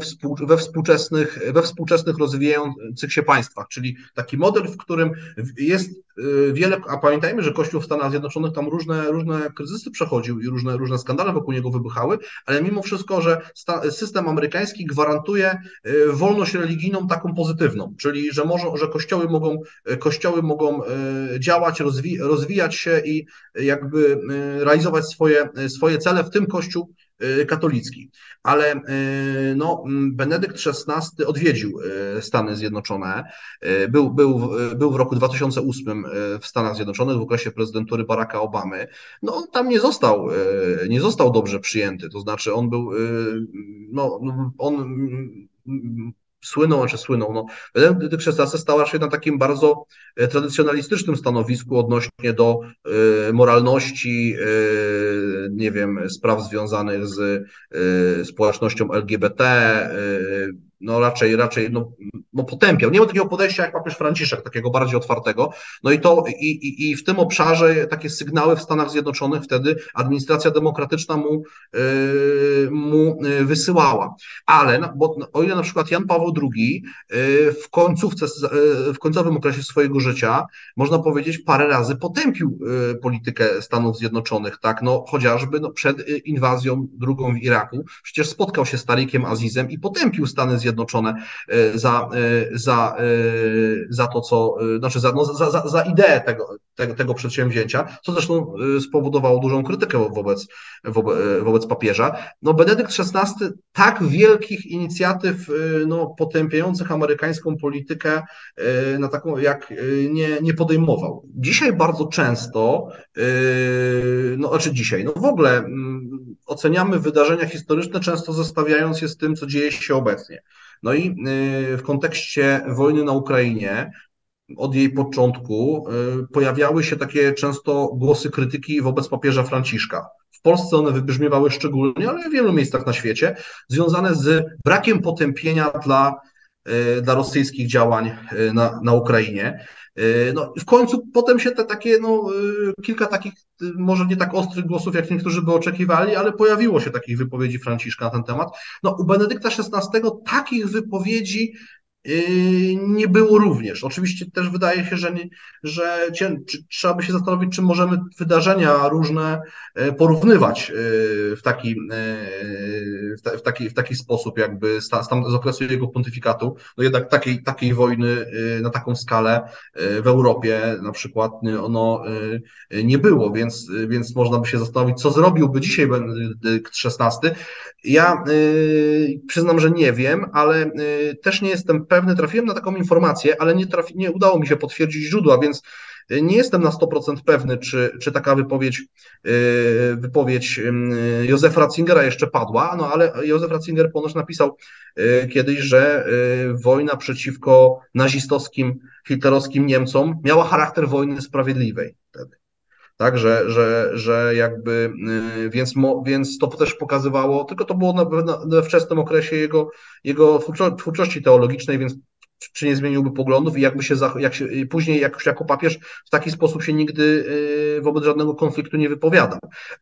we współczesnych rozwijających się państwach, czyli taki model, w którym jest wiele, a pamiętajmy, że Kościół w Stanach Zjednoczonych tam różne kryzysy przechodził i różne skandale wokół niego wybuchały, ale mimo wszystko, że system amerykański gwarantuje wolność religijną taką pozytywną, czyli że kościoły mogą działać, rozwijać się i jakby realizować swoje cele, w tym Kościół katolicki. Ale Benedykt XVI odwiedził Stany Zjednoczone, był w roku 2008 w Stanach Zjednoczonych w okresie prezydentury Baracka Obamy. On tam nie został dobrze przyjęty, to znaczy Benedykt XVI stał się na takim bardzo tradycjonalistycznym stanowisku odnośnie do moralności, nie wiem, spraw związanych z społecznością LGBT, raczej potępiał. Nie ma takiego podejścia jak papież Franciszek, takiego bardziej otwartego. I w tym obszarze takie sygnały w Stanach Zjednoczonych wtedy administracja demokratyczna mu wysyłała. Ale o ile na przykład Jan Paweł II w końcowym okresie swojego życia, można powiedzieć, parę razy potępił politykę Stanów Zjednoczonych, tak, chociażby przed inwazją drugą w Iraku, przecież spotkał się z Tarikiem Azizem i potępił Stany Zjednoczone za to, co, znaczy za ideę tego przedsięwzięcia, co zresztą spowodowało dużą krytykę wobec papieża. Benedykt XVI tak wielkich inicjatyw potępiających amerykańską politykę na taką nie podejmował. Dzisiaj bardzo często, w ogóle oceniamy wydarzenia historyczne, często zestawiając je z tym, co dzieje się obecnie. I w kontekście wojny na Ukrainie od jej początku pojawiały się takie często głosy krytyki wobec papieża Franciszka. W Polsce one wybrzmiewały szczególnie, ale w wielu miejscach na świecie, związane z brakiem potępienia dla rosyjskich działań na Ukrainie. W końcu potem się kilka takich, może nie tak ostrych głosów, jak niektórzy by oczekiwali, ale pojawiło się takich wypowiedzi Franciszka na ten temat. U Benedykta XVI takich wypowiedzi nie było również. Oczywiście też wydaje się, że trzeba by się zastanowić, czy możemy wydarzenia różne porównywać w taki sposób, jakby z okresu jego pontyfikatu. Jednak takiej wojny na taką skalę w Europie na przykład nie było, więc można by się zastanowić, co zrobiłby dzisiaj Benedykt XVI. Ja przyznam, że nie wiem, ale też nie jestem pewny, trafiłem na taką informację, ale nie udało mi się potwierdzić źródła, więc nie jestem na 100% pewny, czy taka wypowiedź Józefa Ratzingera jeszcze padła, no ale Józef Ratzinger ponoć napisał kiedyś, że wojna przeciwko nazistowskim, hitlerowskim Niemcom miała charakter wojny sprawiedliwej wtedy. Tak, że jakby, więc to też pokazywało, tylko to było we wczesnym okresie jego twórczości teologicznej, więc czy nie zmieniłby poglądów i jakby później jako papież w taki sposób się nigdy wobec żadnego konfliktu nie wypowiadał.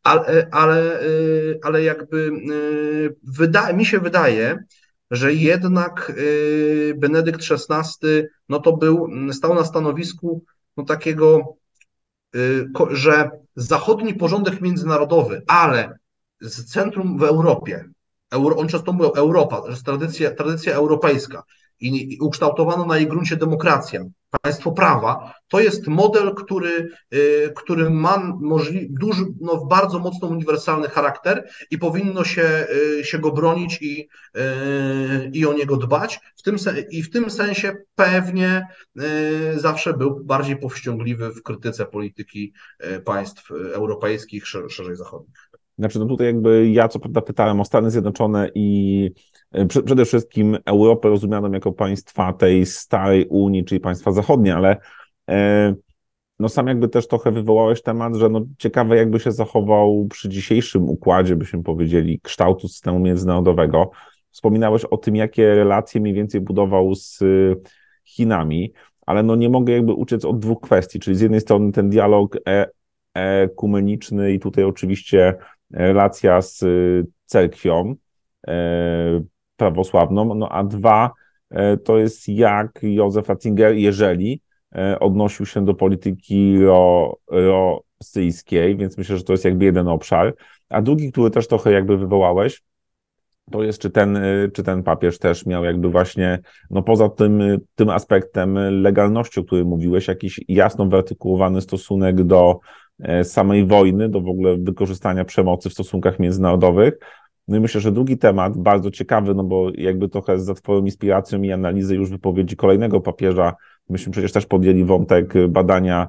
Ale jakby mi się wydaje, że jednak Benedykt XVI no to stał na stanowisku no takiego, że zachodni porządek międzynarodowy, ale z centrum w Europie, on często mówił Europa, że jest tradycja europejska i ukształtowano na jej gruncie demokracja, państwo prawa, to jest model, który ma duży, no, bardzo mocno uniwersalny charakter i powinno się go bronić i o niego dbać. W tym sensie pewnie zawsze był bardziej powściągliwy w krytyce polityki państw europejskich, szerzej zachodnich. Znaczy, no tutaj jakby ja co prawda pytałem o Stany Zjednoczone i przede wszystkim Europę rozumianą jako państwa tej starej Unii, czyli państwa zachodnie, ale no sam jakby też trochę wywołałeś temat, że no ciekawe jakby się zachował przy dzisiejszym układzie, byśmy powiedzieli, kształtu systemu międzynarodowego. Wspominałeś o tym, jakie relacje mniej więcej budował z Chinami, ale no nie mogę jakby uciec od dwóch kwestii, czyli z jednej strony ten dialog ekumeniczny i tutaj oczywiście relacja z cerkwią prawosławną, no a dwa, to jest jak Józef Ratzinger, jeżeli odnosił się do polityki rosyjskiej, więc myślę, że to jest jakby jeden obszar, a drugi, który też trochę jakby wywołałeś, to jest, czy ten papież też miał jakby właśnie, no poza tym aspektem legalności, o którym mówiłeś, jakiś jasno wyartykułowany stosunek do samej wojny, do w ogóle wykorzystania przemocy w stosunkach międzynarodowych. No i myślę, że drugi temat, bardzo ciekawy, no bo jakby trochę za twoją inspiracją i analizy już wypowiedzi kolejnego papieża, myśmy przecież też podjęli wątek badania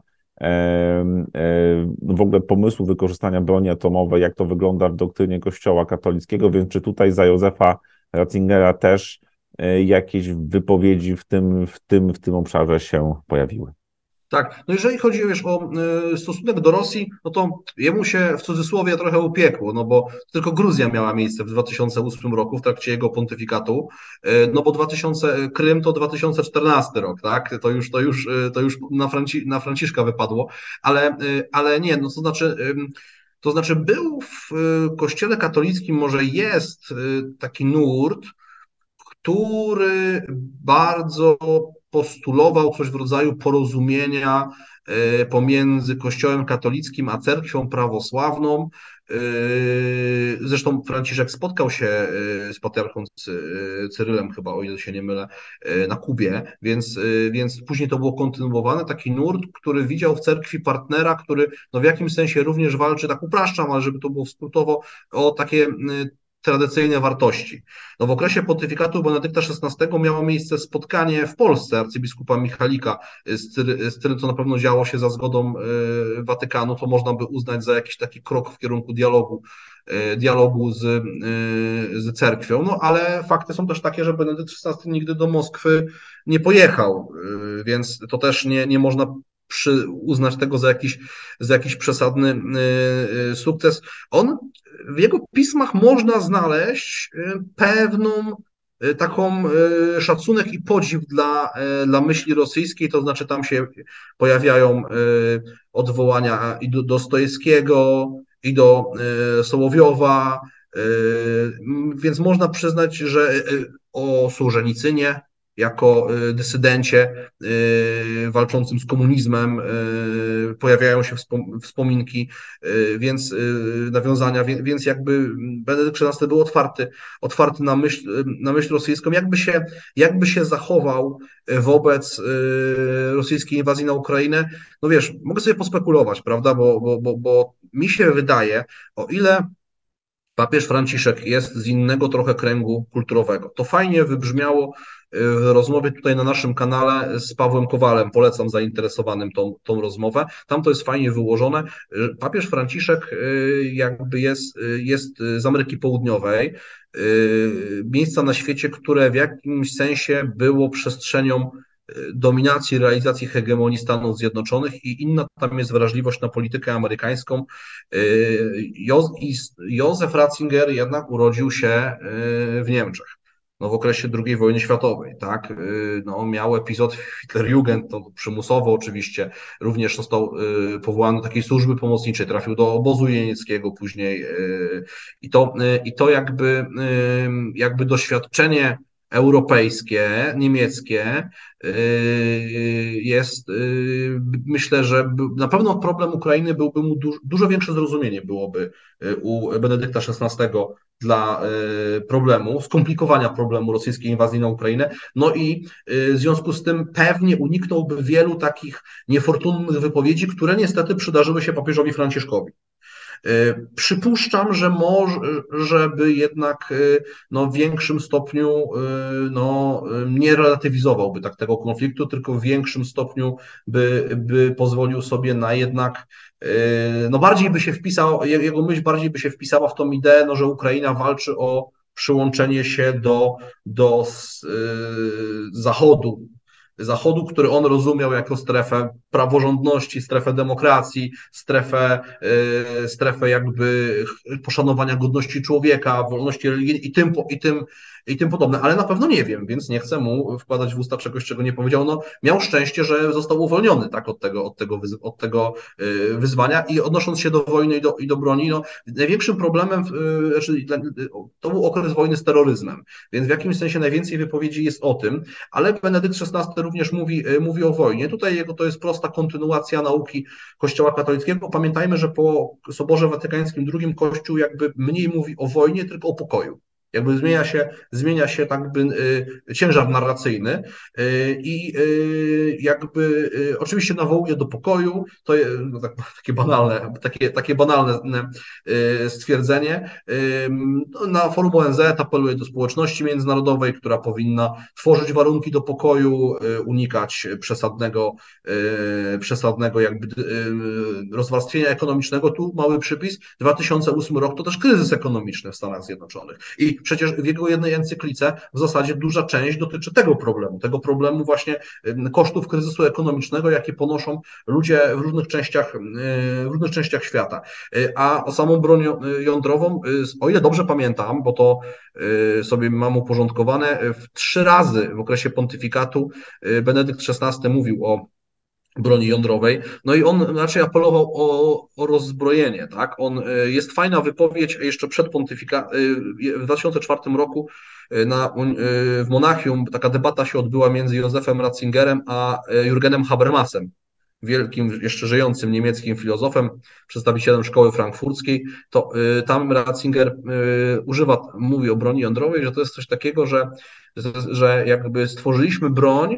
w ogóle pomysłu wykorzystania broni atomowej, jak to wygląda w doktrynie Kościoła katolickiego, więc czy tutaj za Józefa Ratzingera też jakieś wypowiedzi w tym obszarze się pojawiły? Tak, no jeżeli chodzi wiesz, o stosunek do Rosji, no to jemu się w cudzysłowie trochę upiekło, no bo tylko Gruzja miała miejsce w 2008 roku w trakcie jego pontyfikatu, no bo Krym to 2014 rok, tak? To już na Franciszka wypadło, ale nie, no to znaczy był w Kościele katolickim, może jest taki nurt, który bardzo postulował coś w rodzaju porozumienia pomiędzy Kościołem katolickim a cerkwią prawosławną. Zresztą Franciszek spotkał się z patriarchą Cyrylem, chyba, o ile się nie mylę, na Kubie, więc później to było kontynuowane. Taki nurt, który widział w cerkwi partnera, który no w jakimś sensie również walczy, tak upraszczam, ale żeby to było skrótowo, o takie tradycyjne wartości. No w okresie pontyfikatu Benedykta XVI miało miejsce spotkanie w Polsce arcybiskupa Michalika z tym, co na pewno działo się za zgodą Watykanu, to można by uznać za jakiś taki krok w kierunku dialogu z cerkwią, no ale fakty są też takie, że Benedykt XVI nigdy do Moskwy nie pojechał, więc to też nie można uznać tego za jakiś przesadny sukces. W jego pismach można znaleźć pewną taką szacunek i podziw dla myśli rosyjskiej, to znaczy tam się pojawiają odwołania i do Dostojewskiego, i do Sołowiowa, więc można przyznać, że o Sołżenicynie jako dysydencie walczącym z komunizmem pojawiają się wspominki, więc nawiązania, więc jakby Benedykt XVI był otwarty na myśl rosyjską, jakby się zachował wobec rosyjskiej inwazji na Ukrainę. No wiesz, mogę sobie pospekulować, prawda, bo mi się wydaje, o ile Papież Franciszek jest z innego trochę kręgu kulturowego. To fajnie wybrzmiało w rozmowie tutaj na naszym kanale z Pawłem Kowalem. Polecam zainteresowanym tą rozmowę. Tam to jest fajnie wyłożone. Papież Franciszek jakby jest z Ameryki Południowej, miejsca na świecie, które w jakimś sensie było przestrzenią dominacji, realizacji hegemonii Stanów Zjednoczonych i inna tam jest wrażliwość na politykę amerykańską. Józef Ratzinger jednak urodził się w Niemczech. No, w okresie II wojny światowej, tak? No, miał epizod Hitlerjugend, to przymusowo oczywiście, również został powołany do takiej służby pomocniczej, trafił do obozu jenieckiego później i to jakby doświadczenie europejskie, niemieckie jest, myślę, że na pewno problem Ukrainy byłby mu dużo większe zrozumienie byłoby u Benedykta XVI dla problemu, skomplikowania problemu rosyjskiej inwazji na Ukrainę. No i w związku z tym pewnie uniknąłby wielu takich niefortunnych wypowiedzi, które niestety przydarzyły się papieżowi Franciszkowi. Przypuszczam, że może, żeby jednak w większym stopniu nie relatywizowałby tak tego konfliktu, tylko w większym stopniu by pozwolił sobie na jednak bardziej by się wpisał, jego myśl bardziej by się wpisała w tą ideę, że Ukraina walczy o przyłączenie się do Zachodu, który on rozumiał jako strefę praworządności, strefę demokracji, strefę jakby poszanowania godności człowieka, wolności religijnej i tym podobne. Ale na pewno nie wiem, więc nie chcę mu wkładać w usta czegoś, czego nie powiedział. No, miał szczęście, że został uwolniony tak, od tego wyzwania i odnosząc się do wojny i do broni, największym problemem, to był okres wojny z terroryzmem, więc w jakimś sensie najwięcej wypowiedzi jest o tym, ale Benedykt XVI również mówi o wojnie. Tutaj to jest prosta kontynuacja nauki Kościoła katolickiego. Pamiętajmy, że po Soborze Watykańskim II Kościół jakby mniej mówi o wojnie, tylko o pokoju. Jakby zmienia się tak by ciężar narracyjny i jakby oczywiście nawołuje do pokoju, to jest takie banalne stwierdzenie. Na forum ONZ apeluje do społeczności międzynarodowej, która powinna tworzyć warunki do pokoju, unikać przesadnego jakby rozwarstwienia ekonomicznego. Tu mały przypis, 2008 rok to też kryzys ekonomiczny w Stanach Zjednoczonych i przecież w jego jednej encyklice w zasadzie duża część dotyczy tego problemu właśnie kosztów kryzysu ekonomicznego, jakie ponoszą ludzie w różnych częściach świata. A o samą broń jądrową, o ile dobrze pamiętam, bo to sobie mam uporządkowane, 3 razy w okresie pontyfikatu Benedykt XVI mówił o broni jądrowej, no i on raczej apelował o rozbrojenie, tak? Jest fajna wypowiedź jeszcze przed w 2004 roku w Monachium taka debata się odbyła między Józefem Ratzingerem a Jürgenem Habermasem, wielkim, jeszcze żyjącym niemieckim filozofem, przedstawicielem szkoły frankfurckiej, to tam Ratzinger mówi o broni jądrowej, że to jest coś takiego, że jakby stworzyliśmy broń,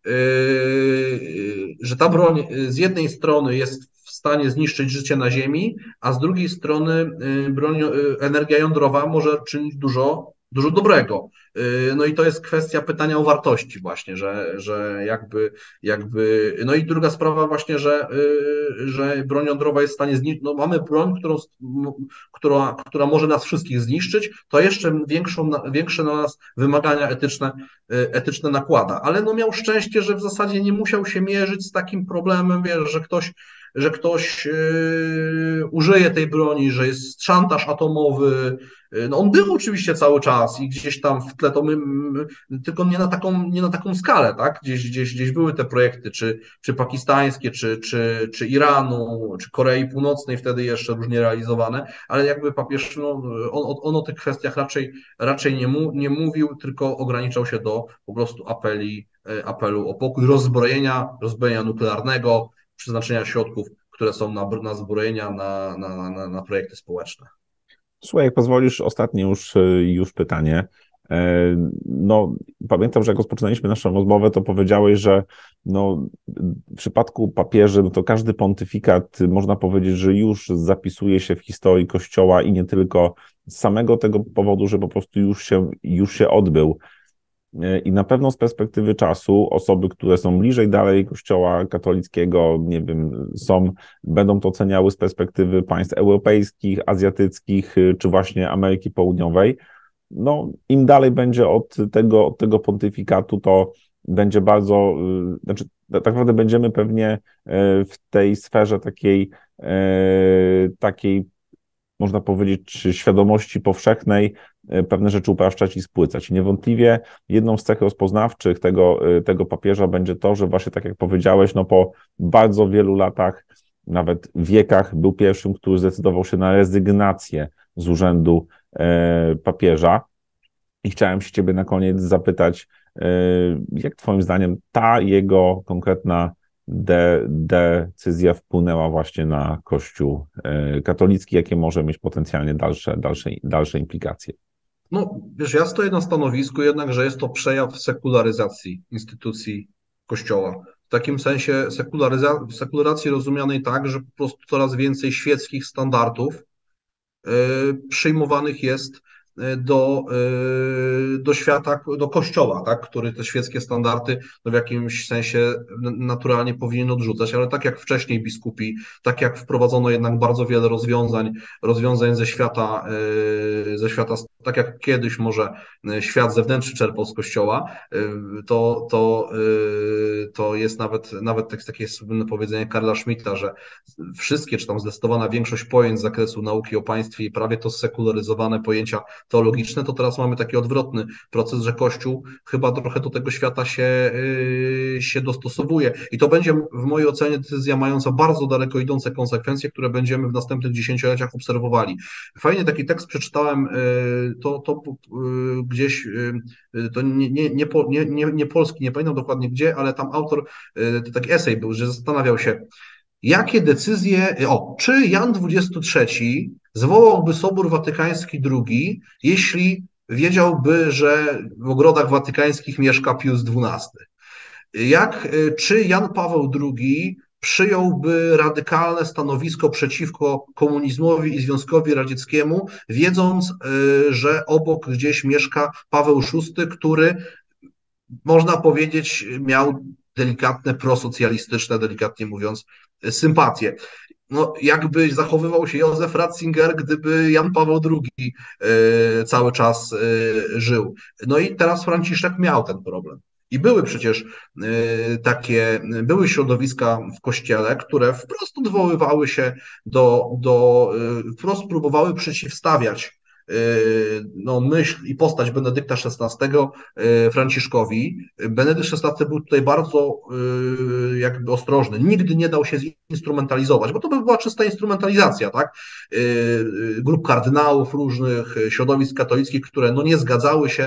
że ta broń z jednej strony jest w stanie zniszczyć życie na Ziemi, a z drugiej strony energia jądrowa może czynić dużo dobrego. No i to jest kwestia pytania o wartości właśnie, że jakby no i druga sprawa właśnie, że broń jądrowa jest w stanie zniszczyć, mamy broń, która może nas wszystkich zniszczyć, to jeszcze większe na nas wymagania etyczne nakłada, ale miał szczęście, że w zasadzie nie musiał się mierzyć z takim problemem, że ktoś użyje tej broni, że jest szantaż atomowy. No on był oczywiście cały czas i gdzieś tam w tle, tylko nie na taką skalę, tak? Gdzieś były te projekty, czy pakistańskie, czy Iranu, czy Korei Północnej wtedy jeszcze różnie realizowane, ale jakby papież, on o tych kwestiach raczej nie mówił, tylko ograniczał się do po prostu apelu o pokój, rozbrojenia nuklearnego, przeznaczenia środków, które są na zbrojenia, na projekty społeczne. Słuchaj, jak pozwolisz, ostatnie już pytanie. No, pamiętam, że jak rozpoczynaliśmy naszą rozmowę, to powiedziałeś, że no, w przypadku papieży, no to każdy pontyfikat, można powiedzieć, że już zapisuje się w historii Kościoła i nie tylko z samego tego powodu, że po prostu już się odbył. I na pewno z perspektywy czasu osoby, które są bliżej dalej Kościoła katolickiego, nie wiem, będą to oceniały z perspektywy państw europejskich, azjatyckich, czy właśnie Ameryki Południowej. No, im dalej będzie od tego pontyfikatu, to będzie bardzo, znaczy tak naprawdę będziemy pewnie w tej sferze takiej można powiedzieć, czy świadomości powszechnej pewne rzeczy upraszczać i spłycać. Niewątpliwie jedną z cech rozpoznawczych tego papieża będzie to, że właśnie tak jak powiedziałeś, no po bardzo wielu latach, nawet wiekach, był pierwszym, który zdecydował się na rezygnację z urzędu papieża. I chciałem się ciebie na koniec zapytać, jak twoim zdaniem ta jego konkretna decyzja wpłynęła właśnie na Kościół katolicki, jakie może mieć potencjalnie dalsze implikacje? No, wiesz, ja stoję na stanowisku jednak, że jest to przejaw sekularyzacji instytucji Kościoła. W takim sensie sekularyzacji rozumianej tak, że po prostu coraz więcej świeckich standardów przyjmowanych jest do świata, do Kościoła, tak, który te świeckie standardy no, w jakimś sensie naturalnie powinien odrzucać, ale tak jak wcześniej biskupi, tak jak wprowadzono jednak bardzo wiele rozwiązań ze świata, tak jak kiedyś może świat zewnętrzny czerpał z Kościoła, to jest nawet takie słynne powiedzenie Karla Schmitta, że wszystkie, czy tam zdecydowana większość pojęć z zakresu nauki o państwie i prawie to sekularyzowane pojęcia teologiczne, to teraz mamy taki odwrotny proces, że Kościół chyba trochę do tego świata się dostosowuje. I to będzie w mojej ocenie decyzja mająca bardzo daleko idące konsekwencje, które będziemy w następnych dziesięcioleciach obserwowali. Fajnie taki tekst przeczytałem, to gdzieś, to nie polski, nie pamiętam dokładnie gdzie, ale tam autor, to taki esej był, że zastanawiał się, jakie decyzje, czy Jan XXIII zwołałby Sobór Watykański II, jeśli wiedziałby, że w ogrodach watykańskich mieszka Pius XII? Czy Jan Paweł II przyjąłby radykalne stanowisko przeciwko komunizmowi i Związkowi Radzieckiemu, wiedząc, że obok gdzieś mieszka Paweł VI, który, można powiedzieć, miał delikatne prosocjalistyczne, delikatnie mówiąc, sympatie. No, jakby zachowywał się Józef Ratzinger, gdyby Jan Paweł II cały czas żył. No i teraz Franciszek miał ten problem. I były przecież były środowiska w Kościele, które wprost odwoływały się wprost próbowały przeciwstawiać no, myśl i postać Benedykta XVI Franciszkowi. Benedykt XVI był tutaj bardzo jakby ostrożny. Nigdy nie dał się zinstrumentalizować, bo to by była czysta instrumentalizacja, tak? Grup kardynałów różnych, środowisk katolickich, które no, nie zgadzały się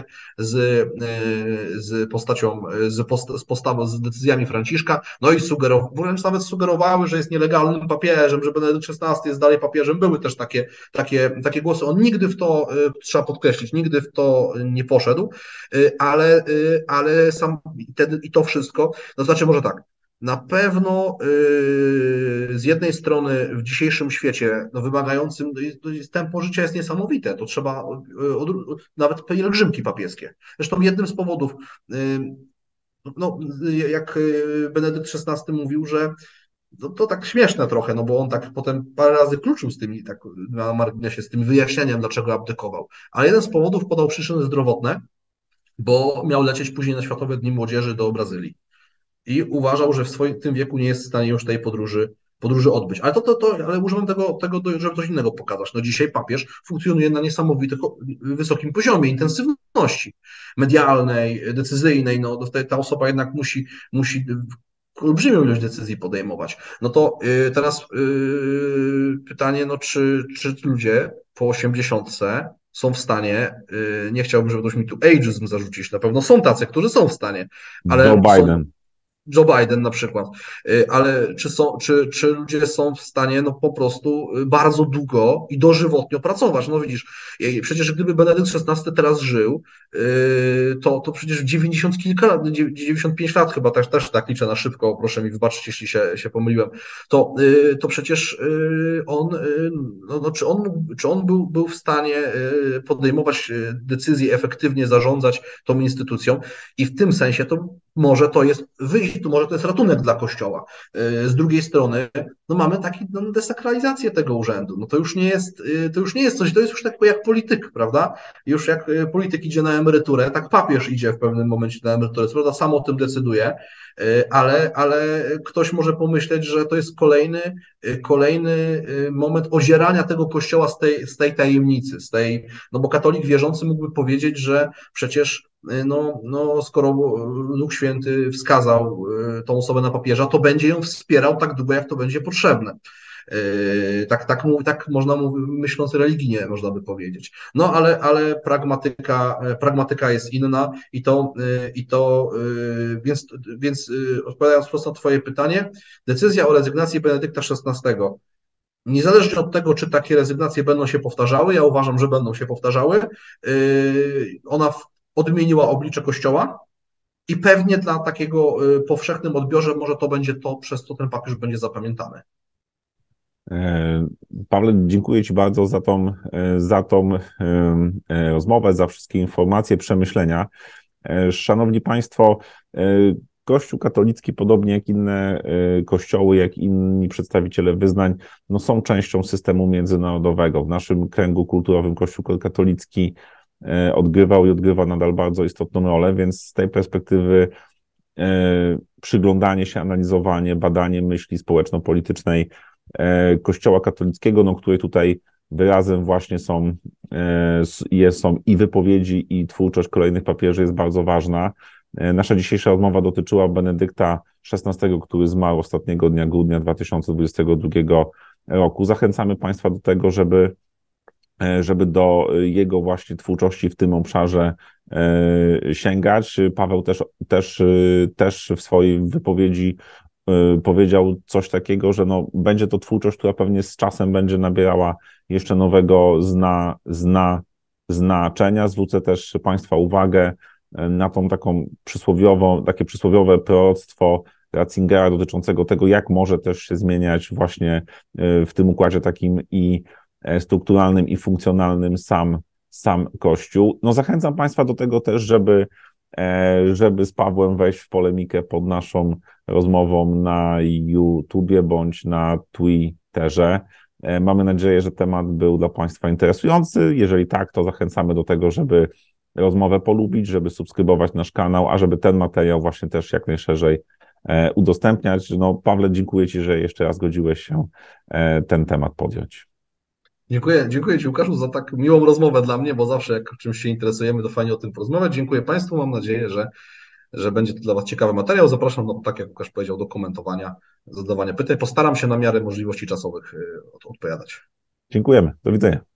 z postacią, z postawą, z decyzjami Franciszka, no i wręcz nawet sugerowały, że jest nielegalnym papieżem, że Benedykt XVI jest dalej papieżem. Były też takie głosy. On nigdy w to, trzeba podkreślić, nigdy w to nie poszedł, ale sam i to wszystko, no znaczy może tak, na pewno z jednej strony w dzisiejszym świecie no, wymagającym, tempo życia jest niesamowite, to trzeba nawet pielgrzymki papieskie. Zresztą jednym z powodów, no, jak Benedykt XVI mówił, że to tak śmieszne trochę, no bo on tak potem parę razy kluczył z tymi, tak na marginesie, z tym wyjaśnieniem, dlaczego abdykował. Ale jeden z powodów podał przyczyny zdrowotne, bo miał lecieć później na Światowe Dni Młodzieży do Brazylii. I uważał, że w tym wieku nie jest w stanie już tej podróży odbyć. Ale używam tego, żeby coś innego pokazać. No dzisiaj papież funkcjonuje na niesamowitym wysokim poziomie intensywności medialnej, decyzyjnej. No, ta osoba jednak musi olbrzymią ilość decyzji podejmować. No to teraz pytanie, no czy ludzie po 80 są w stanie, nie chciałbym, żeby ktoś mi tu ageism zarzucić, na pewno są tacy, którzy są w stanie, ale Joe Biden. Joe Biden na przykład, ale czy ludzie są w stanie no po prostu bardzo długo i dożywotnio pracować? No widzisz, przecież gdyby Benedykt XVI teraz żył, to przecież 90 kilka lat, 95 lat chyba, też tak liczę na szybko, proszę mi wybaczyć, jeśli się pomyliłem, to przecież czy on był w stanie podejmować decyzje, efektywnie zarządzać tą instytucją i w tym sensie to może to jest wyjście, może to jest ratunek dla Kościoła. Z drugiej strony, no mamy taką desakralizację tego urzędu. No to już nie jest coś, to jest już tak jak polityk, prawda? Już jak polityk idzie na emeryturę, tak papież idzie w pewnym momencie na emeryturę, co prawda sam o tym decyduje, ale ktoś może pomyśleć, że to jest kolejny moment ozierania tego Kościoła z tej tajemnicy, no bo katolik wierzący mógłby powiedzieć, że przecież skoro Duch Święty wskazał tą osobę na papieża, to będzie ją wspierał tak długo, jak to będzie potrzebne. Tak można myśląc religijnie, można by powiedzieć. No ale pragmatyka jest inna więc odpowiadając prosto na Twoje pytanie, decyzja o rezygnacji Benedykta XVI, niezależnie od tego, czy takie rezygnacje będą się powtarzały, ja uważam, że będą się powtarzały, ona odmieniła oblicze Kościoła i pewnie dla takiego powszechnym odbiorze może to będzie to, przez co ten papież będzie zapamiętany. Pawle, dziękuję Ci bardzo za tą rozmowę, za wszystkie informacje, przemyślenia. Szanowni Państwo, Kościół katolicki, podobnie jak inne kościoły, jak inni przedstawiciele wyznań, no są częścią systemu międzynarodowego. W naszym kręgu kulturowym Kościół katolicki odgrywał i odgrywa nadal bardzo istotną rolę, więc z tej perspektywy przyglądanie się, analizowanie, badanie myśli społeczno-politycznej Kościoła katolickiego, no, które tutaj wyrazem właśnie są i wypowiedzi, i twórczość kolejnych papieży jest bardzo ważna. Nasza dzisiejsza rozmowa dotyczyła Benedykta XVI, który zmarł ostatniego dnia grudnia 2022 roku. Zachęcamy Państwa do tego, żeby do jego właśnie twórczości w tym obszarze sięgać. Paweł też w swojej wypowiedzi powiedział coś takiego, że no, będzie to twórczość, która pewnie z czasem będzie nabierała jeszcze nowego znaczenia. Zwrócę też Państwa uwagę na tą takie przysłowiowe proroctwo Ratzingera dotyczącego tego, jak może też się zmieniać właśnie w tym układzie takim i strukturalnym i funkcjonalnym sam Kościół. No zachęcam Państwa do tego też, żeby z Pawłem wejść w polemikę pod naszą rozmową na YouTubie bądź na Twitterze. Mamy nadzieję, że temat był dla Państwa interesujący. Jeżeli tak, to zachęcamy do tego, żeby rozmowę polubić, żeby subskrybować nasz kanał, a żeby ten materiał właśnie też jak najszerzej udostępniać. No, Pawle, dziękuję Ci, że jeszcze raz zgodziłeś się ten temat podjąć. Dziękuję Ci, Łukaszu, za tak miłą rozmowę dla mnie, bo zawsze jak czymś się interesujemy, to fajnie o tym porozmawiać. Dziękuję Państwu, mam nadzieję, że będzie to dla Was ciekawy materiał. Zapraszam, no, tak jak Łukasz powiedział, do komentowania, zadawania pytań. Postaram się na miarę możliwości czasowych odpowiadać. Dziękujemy, do widzenia.